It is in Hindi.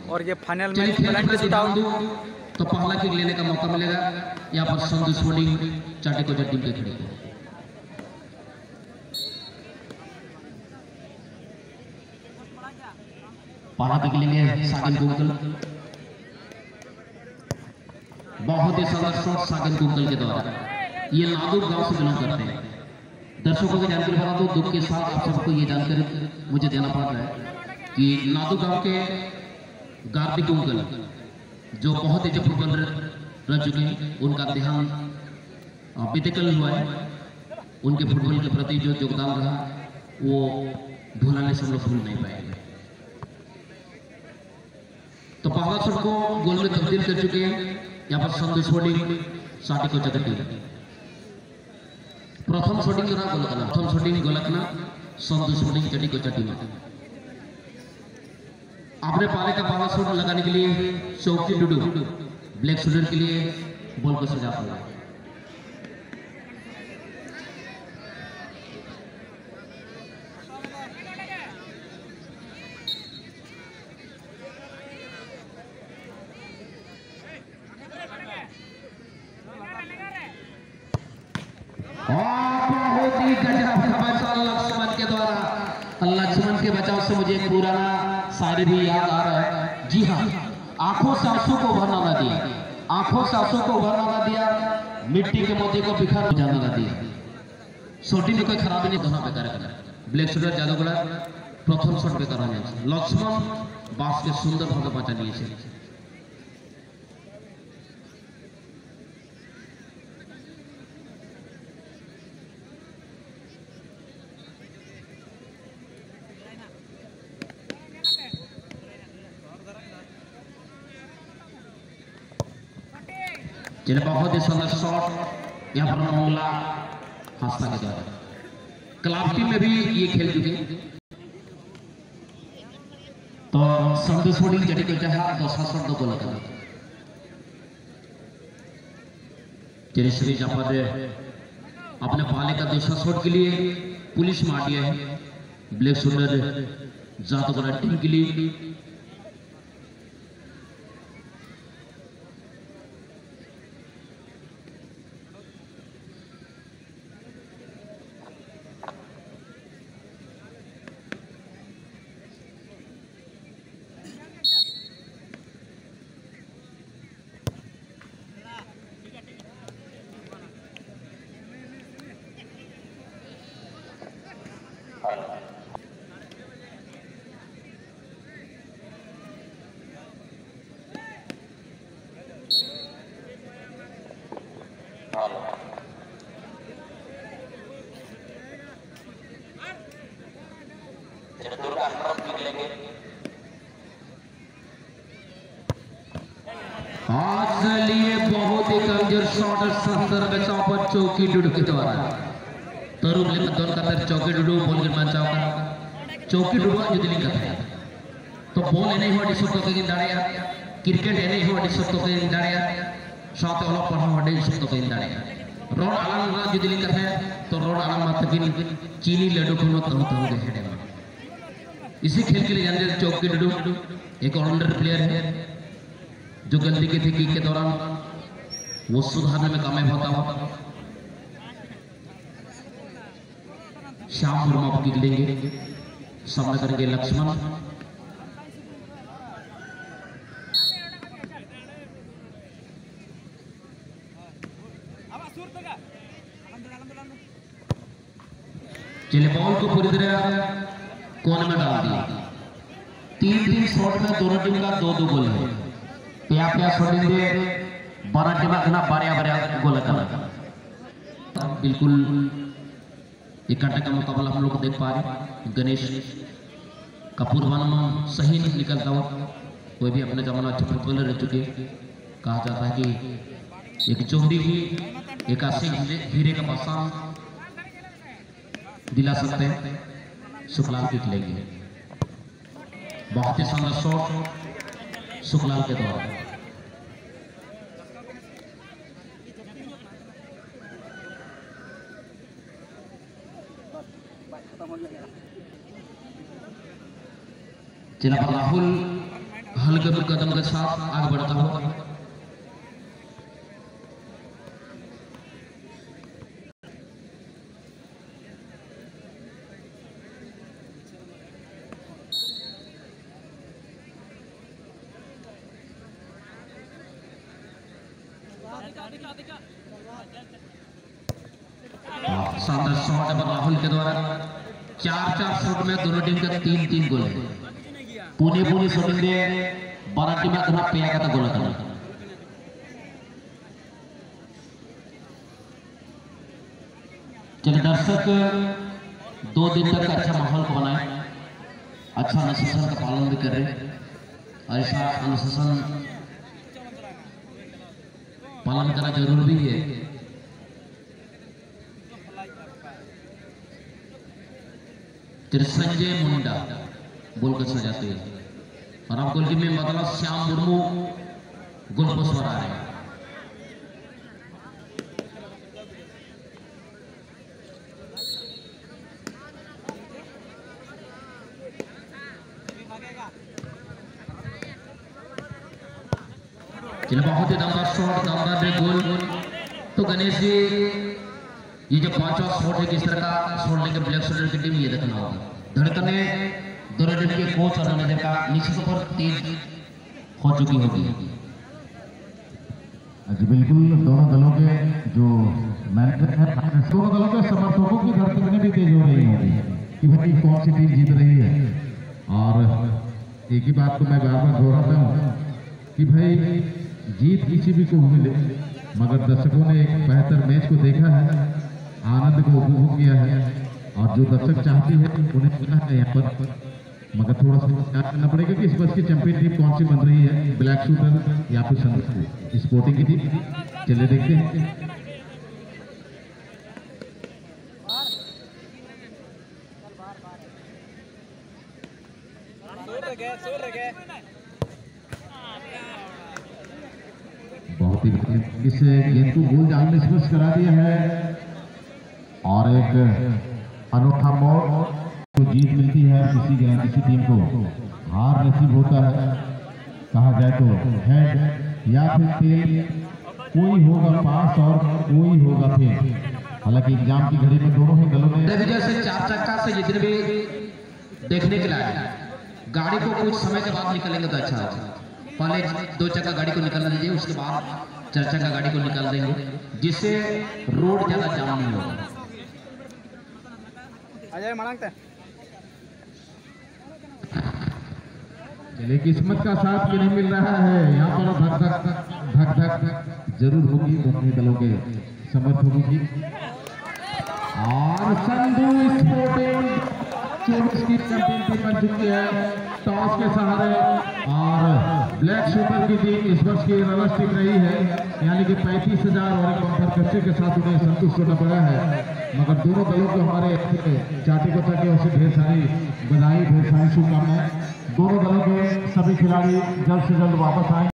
और ये फाइनल में तो पहला किक लेने का मौका मिलेगा। यहाँ पर संधु स्पोर्टिंग चाटे को टीम के खिलाड़ी पहला किक लेंगे सागिन कुंकल। बहुत ही सुंदर शॉट सागिन कुंकल के द्वारा। ये नादुक गांव से बिलोंग करते हैं। दर्शकों की जानकारी बता दो, दुख के साथ आप सबको ये जानकारी मुझे देना पड़ रहा है कि नादुक गांव के गार्दी कुंकल जो बहुत ही फुटबॉलर रह चुके हैं, उनका देहांत बीते कल हुआ है। उनके फुटबॉल के प्रति जो योगदान रहा वो भुलाने से हम लोग भूल नहीं पाएंगे। तो पहला शॉट को गोल में तब्दील कर चुके हैं यहाँ पर संधु स्पोर्टिंग साटी को जगह प्रथम शॉटिंग गोलकना संधु स्पोर्टिंग चटी को चटी में आपने पाले का पहला शॉट लगाने के लिए चौकी डुडू ब्लैक शूटर के लिए बॉल को सजा पड़ा। बहुत ही गजब का बचाव लक्ष्मण के द्वारा। लक्ष्मण के बचाव से मुझे एक पुराना शायरी भी याद आ रहा है। जी हाँ, आंखों से आंसू को भरना ना दिया, आंखों से आंसू को भरना ना दिया, मिट्टी के मोती को बिखर जाना ना दिया। शॉटिंग में कोई खराबी नहीं, दोनों बेकार कर ब्लैक शूटर जादूगड़ा प्रथम शॉट बेकार हो जाए। लक्ष्मण बास के सुंदर भावे बचा लिए। चलिए बहुत ही सुंदर शॉट यहाँ पर मोहल्ला हास्ता के द्वारा। क्लब टीम में भी ये खेल चुके तो संधु स्पोर्टिंग चटी को चाहा दूसरा शॉट दो गोल लगा। चलिए श्री यहाँ पर अपने पाले का दूसरा शॉट के लिए पुलिस मार दिया है ब्लैक शूटर जादूगरा टीम के लिए। आज लिए बहुत ही कमजोर शॉट संदर बचाव पर चौकी डुडू के द्वारा तरुण ले दोन का चौकी डुडू बॉल के मान चौका चौकी डुडू जो दिलिंग करता है तो बॉल नहीं हुआ डिसो तो कहीं दाड़िया क्रिकेट नहीं हुआ डिसो तो कहीं दाड़िया शॉट ऑल पर हुआ डिसो तो कहीं दाड़िया रोड आलम ना जो दिलिंग करता है तो रोड आलम मत किन चीनी लड्डू को मत तो दे हेडे। इसी खेल के लिए जानते चौकी डुडू एक ऑलराउंडर प्लेयर है जो गलती की थी किक के दौरान वो सुधारने में कामयाब होता हो। श्याम वर्मा को किक लेंगे, सामना करेंगे लक्ष्मण। चलिए बॉल को पूरी तरह कोने में डाल दिया। 3-3 शॉट में दोनों टीम का 2-2 गोल है। प्या शॉटिंग दे 12 टीम का 12 गोल करना बिल्कुल इकट्ठा का मुकाबला हम लोग देख पा रहे। गणेश का पूर्वानुमान सही नहीं निकलता हुआ, कोई भी अपने जमाना अच्छे फुटबॉलर रह चुके। कहा जाता है कि एक जोहरी ही एक आशी हीरे का पहचान दिला सकते हैं। सुखलाल किक लेंगे, बहुत ही शानदार शॉट सुखलाल के द्वारा। जिला पर राहुल मुरलीधर कदम के साथ आगे बढ़ता हुआ शानदार शॉट है राहुल के द्वारा। 4-4 शॉट में दोनों टीम का 3-3 गोल है। पुणे सोडिंग बारह टीम पे आता गोल करना। चलिए दर्शक 2 दिन तक अच्छा माहौल को बनाए, अच्छा अनुशासन का पालन भी कर रहे, और ऐसा अनुशासन पालन करना जरूरी भी है। संजय मुंडा बोल कर सजाते हैं, और अब गोलकीपर में मतलब श्याम मुर्मू गोल पोस्ट पर आ रहे हैं। चलिए बहुत ही दमदार शॉट, दमदार गोल। तो गणेश जी ये जो 5वां शॉट है किस तरह का शॉट लेकर ब्लैक शोल्डर की टीम ये देखना होगा। धड़कने दोनों टीम के कोच और मैनेजर का निश्चित तौर पर तेज हो चुकी होगी। जी बिल्कुल, दोनों दलों के जो मैनेजर हैं, दोनों दलों के समर्थकों की धड़कनें भी तेज हो रही होगी कि भाई कौन सी टीम जीत रही है। और एक ही बात को मैं बार बार दोहराता हूँ कि भाई जीत किसी भी को मिले, मगर दर्शकों ने एक बेहतर मैच को देखा है, आनंद को उपभोग किया है, और जो दर्शक चाहती है उन्हें मिला है यहाँ पर। मगर थोड़ा सा ध्यान करना पड़ेगा कि इस वर्ष की चैंपियन टीम कौन सी बन रही है, ब्लैक शूटर या फिर संतोष स्पोर्टिंग की टीम। चलिए देखते हैं। बहुत ही इस गेंद को गोल जाल में स्पर्श करा दिया है, और एक अनोखा मोड़ को जीत मिलती है। किसी टीम को हार नसीब होता है, कहा जाए तो हेड या फिर टेल, कोई होगा पास और कोई होगा फेल। हालांकि एग्जाम की घड़ी में दोनों ही दलों ने जैसे 4 चक्का से जितने भी देखने के लिए गाड़ी को कुछ समय के बाद निकलेंगे तो अच्छा होगा। पहले 2 चक्का गाड़ी को निकालना दीजिए, उसके बाद 4 चक्का गाड़ी को निकाल देंगे, जिससे रोड ज्यादा जाम नहीं होगा। चलिए किस्मत का साथ भी नहीं मिल रहा है यहाँ पर, धक धक जरूर होगी दोनों ही दलों के समर्थकों की। और संधू स्पोर्टिंग 24 की चैंपियन टीम बन चुकी है टॉस के सहारे, और ब्लैक शूटर की टीम इस वर्ष की रनर्स टीम रही है, यानी कि 35,000 और एक बम्पर खर्चे के साथ उन्हें संतुष्ट होना पड़ा है। मगर दोनों दलों को हमारे चाटी कोचा की ओर से ढेर सारी बधाई, ढेर सारी शुभकामनाएं। दोनों दलों के सभी खिलाड़ी जल्द से जल्द वापस आए।